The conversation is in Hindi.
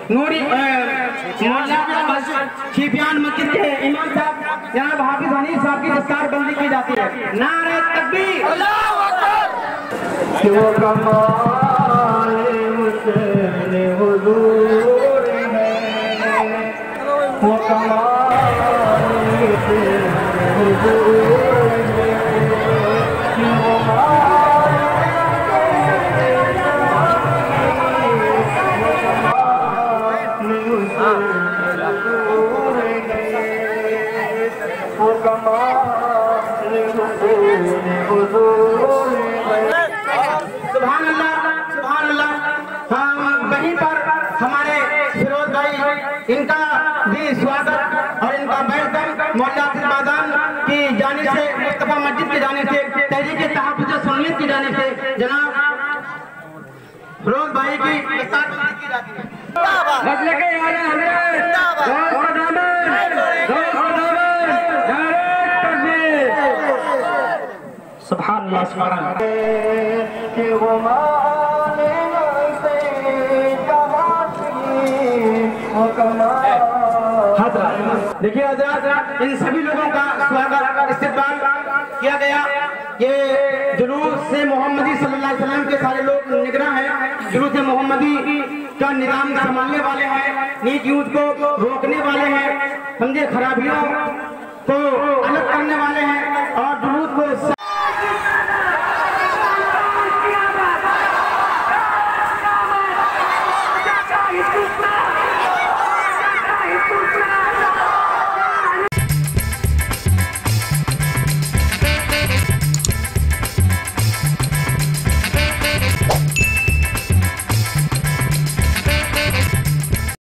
नूरी खीपियान मस्जिद के इमाम साहब जनाब हाफिज हनीफ साहब की दस्तार बंदी की जाती है। नारे तकबीर, अल्लाहू अकबर। वो कमाल हुसैन हुजूर है, वो कमाल हुसैन हुजूर है, वो सुभान अल्लाह, सुभान अल्लाह। वहीं पर हमारे फिरोज भाई, इनका भी स्वागत और इनका बैठकर मौला बादान की जानिब से, मुस्तफा मस्जिद की जानिब से, तहरीक तहफ़्फ़ुज़ सुन्नत की जानिब से जनाब फिरोज भाई की दस्तारबंदी की जाती है। सुभान अल्लाह, सुभान अल्लाह। देखिए हज़रात, इन सभी लोगों का स्वागत इस्तकबाल किया गया। ये जुलूस से मोहम्मदी सल्लल्लाहु अलैहि वसल्लम के सारे लोग निगरां हैं, जुलूस मोहम्मदी का निजाम संभालने वाले हैं, नीच यूथ को रोकने वाले हैं, समझे, खराबियों को